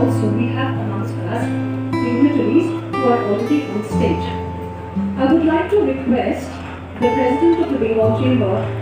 also we have amongst us dignitaries who are already on stage. I would like to request the President of the Bengal Chamber,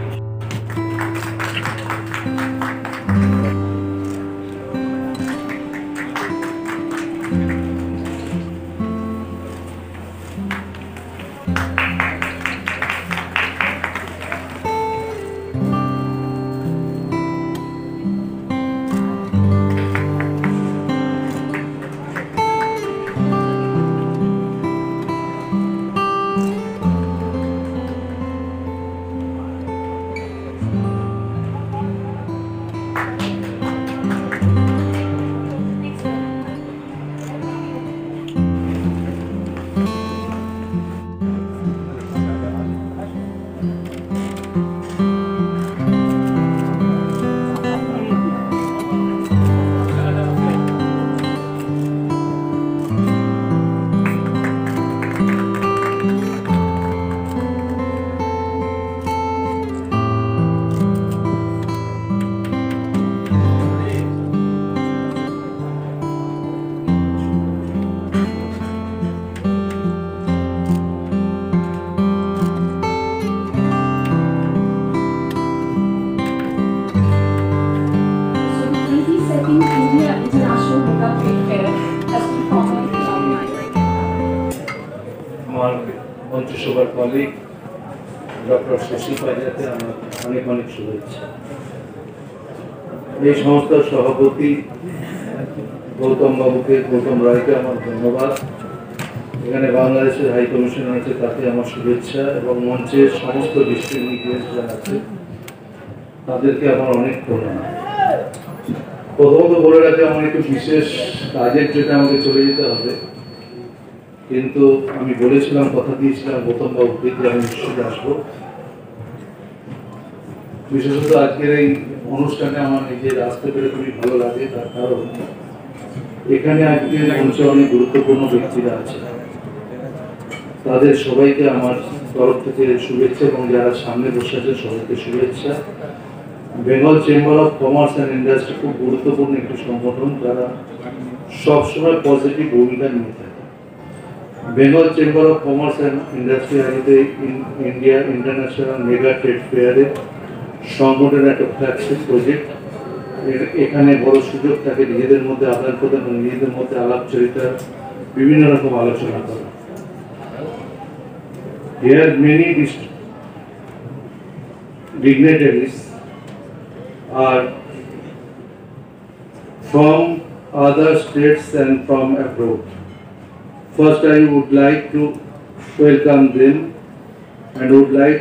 India International Mega Trade Fair has been formally inaugurated. আমার মন্ত্রিসভার colleague doctor Shashi পাইজাতে আমার অনেক অনেক শুভেচ্ছা। এই সংস্থার সভাপতি গৌতম রায়কে আমার ধন্যবাদ। এখানে বাংলাদেশের হাই কমিশনার আছে, তাকে আমার শুভেচ্ছা, এবং মঞ্চের সমস্ত ডিস্ট্রিক্ট যারা আছে তাদেরকে আমার অনেক ধন্যবাদ। প্রথমত বলে রাখি, আমার একটু বিশেষ কাজের জন্য আমাকে চলে যেতে হবে, কিন্তু আমি বলেছিলাম, কথা দিয়েছিলাম গৌতম বাবুকে যে আমি নিশ্চয়ই আসবো। বিশেষত আজকের এই অনুষ্ঠানে আমার নিজের আসতে পেরে খুবই ভালো লাগে, তার কারণ এখানে আজকে মঞ্চে অনেক গুরুত্বপূর্ণ ব্যক্তিরা আছে, তাদের সবাইকে আমার তরফ থেকে শুভেচ্ছা, এবং যারা সামনে বসে আছে সবাইকে শুভেচ্ছা। Bengal chamber of commerce and industry খুব গুরুত্বপূর্ণ একটি সংগঠন, যারা সবসময় পজিটিভ ভূমিকা নিয়ে থাকে। Bengal chamber of commerce and industry আয়োজিত ইন্ডিয়া ইন্টারন্যাশনাল মেগা ট্রেড ফেয়ারে সংগঠনের একটা ফ্ল্যাগশিপ প্রজেক্ট। এখানে বড় সুযোগ থাকে নিজেদের মধ্যে আদান প্রদান, নিজেদের মধ্যে আলাপচারিতা, বিভিন্ন রকম আলোচনা করা। Here many dignitaries are from other states and from abroad. First, I would like to welcome them and would like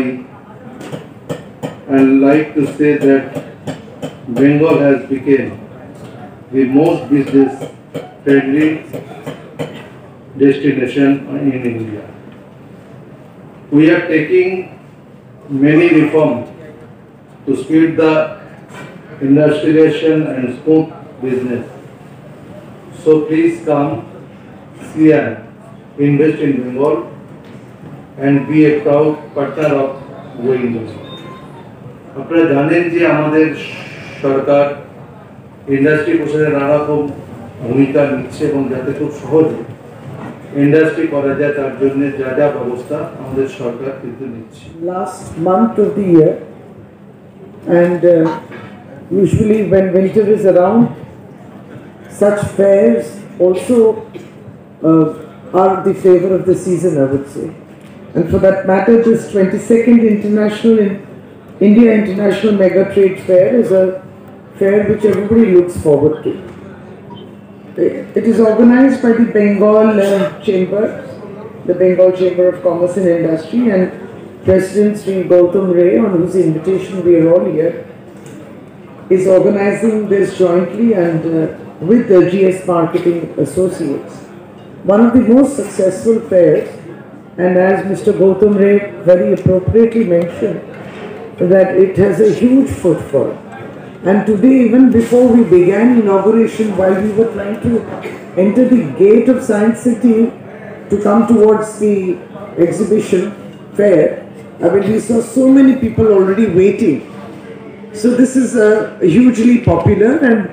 to say that Bengal has become the most business friendly destination in India. We are taking many reforms to speed the industrialization and smooth business. So please come, see and invest in Bengal and be a proud partner of growing Bengal. আপনারা জানেন যে আমাদের সরকার industry প্রসারে নানা রকম ভূমিকা নিচ্ছে, এবং যাতে খুব সহজে ইন্ডাস্ট্রি করা যায় তার জন্য যা যা ব্যবস্থা আমাদের সরকার কিন্তু নিচ্ছে। Last month of the year, and usually when winter is around, such fairs also are the flavor of the season, I would say. And for that matter, this 22nd India International Mega Trade Fair is a fair which everybody looks forward to. It is organized by the Bengal Chamber, the Bengal Chamber of Commerce and Industry, and President Sri Gautam Ray, on whose invitation we are all here, is organizing this jointly and with the GS Marketing Associates. One of the most successful fairs, and as Mr. Gautam Ray very appropriately mentioned, that it has a huge footfall. And today, even before we began inauguration, while we were trying to enter the gate of Science City to come towards the exhibition fair, I mean, we saw so many people already waiting. So this is hugely popular, and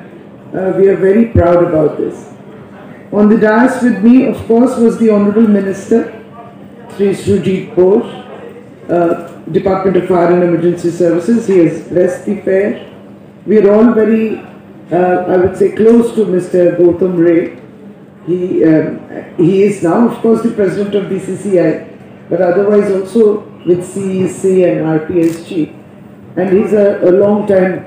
We are very proud about this. On the dais with me, of course, was the Honourable Minister, Sri Sujit Bose, Department of Fire and Emergency Services. He has blessed the fair. We are all very, I would say, close to Mr. Gautam Ray. He is now, of course, the President of BCCI, but otherwise also with CEC and RPSG. And he's a long time,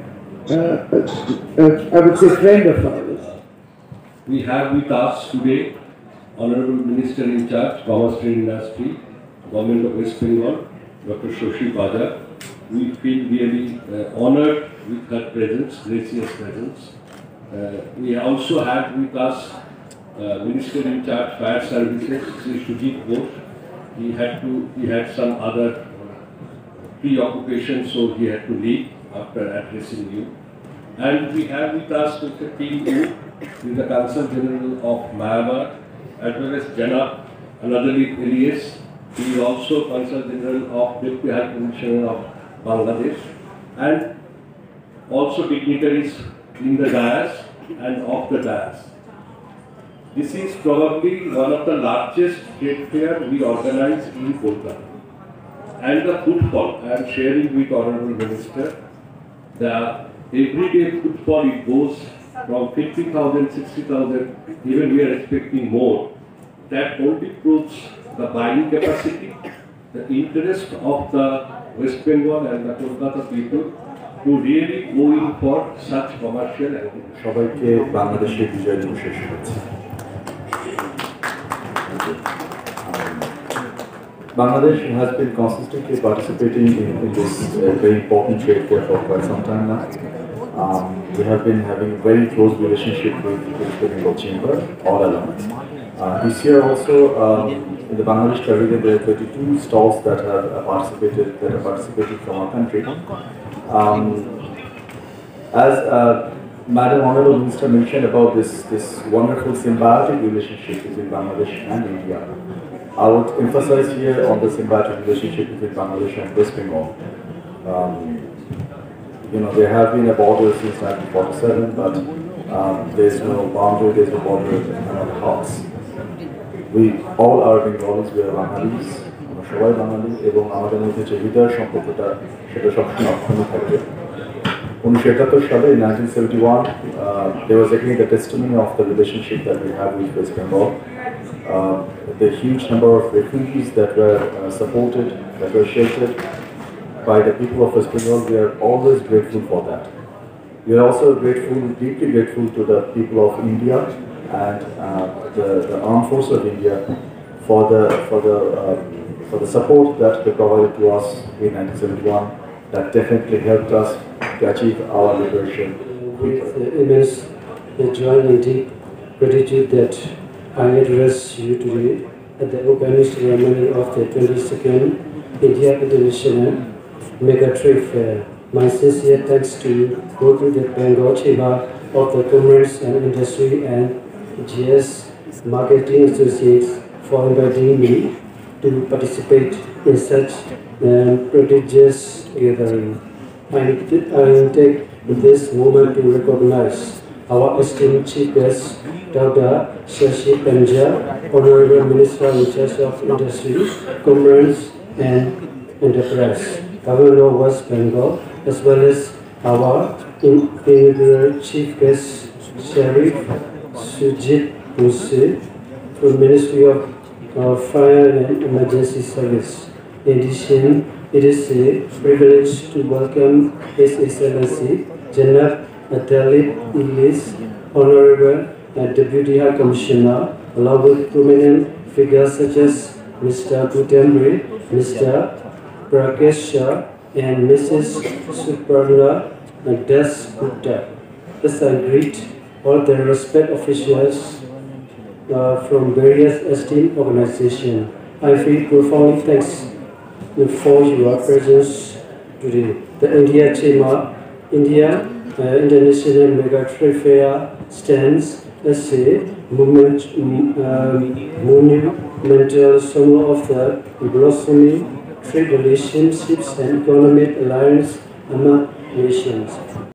I would say, friend of ours. We have with us today Honorable Minister in Charge, Commerce and Industry, Government of West Bengal, Dr. Shoshi Bajaj. We feel really honored with her presence, gracious presence. We also had with us Minister in Charge, Fire Services, Sri Sujit Bose. He had some other preoccupation, so he had to leave after addressing you. And we have with us Mr. Tim Wu, who is the Consul General of Myanmar, as well as Janab Anadali Elias. He is also Consul General of Deputy High Commissioner of Bangladesh, and also dignitaries in the dais and off the dais. This is probably one of the largest trade fair we organize in Kolkata. And the footfall, I am sharing with Honorable Minister, the everyday footfall, it goes from 50,000, 60,000, even we are expecting more. That only proves the buying capacity, the interest of the West Bengal and the Kolkata people to really go in for such commercial activities. সবাইকে বাংলাদেশের বিজয় দিবসের শুভেচ্ছা। Bangladesh has been consistently participating in this very important trade fair for quite some time now. We have been having a very close relationship with the Bengal Chamber all along. This year also, in the Bangladesh Pavilion, there are 32 stalls that have participated from our country. As Madam Honorable Minister mentioned about this wonderful symbiotic relationship between Bangladesh and India, I would emphasize here on the symbiotic relationship between Bangladesh and West Bengal. There have been a border since 1947, but there is no boundary, there is no border in our hearts. We all are Bengalis, we are Bangalis, আমরা সবাই বাঙালি, এবং আমাদের মধ্যে যে হৃদয় সম্পর্কটা সেটা সবসময় অক্ষুণ্ণ থাকবে। 1971 সালে, in 1971, there was again the testimony of the relationship that we have with West Bengal. The huge number of refugees that were supported, that were sheltered by the people of West Bengal, we are always grateful for that. We are also grateful, deeply grateful to the people of India and the armed forces of India for the support that they provided to us in 1971. That definitely helped us to achieve our liberation. With immense joy and deep gratitude that I address you today at the opening ceremony of the 22nd India International Mega Trade Fair. My sincere thanks to you, both to the Bengal Chamber of the Commerce and Industry and GS Marketing Associates for inviting me to participate in such prodigious gathering. I take this moment to recognize our esteemed Chief Guest, Dr. Shashi Panja, Honorable Minister in charge of Industry, Commerce and Enterprise, Governor of West Bengal, as well as our inaugural Chief Guest, Sheriff Sujit Bose, from Ministry of Fire and Emergency Service. In addition, it is a privilege to welcome His Excellency Janab Anadali Elias, Honorable Deputy High Commissioner, along with prominent figures such as Mr. Gautam Ray, Mr. Prakash Shah, and Mrs. Suparna Das Gupta. As I greet all the respect officials from various esteemed organizations, I feel profoundly thanks for your presence today. The India Chamber, India International Mega Trade Fair stands as a monumental symbol of the blossoming trade relationships and economic alliance among nations.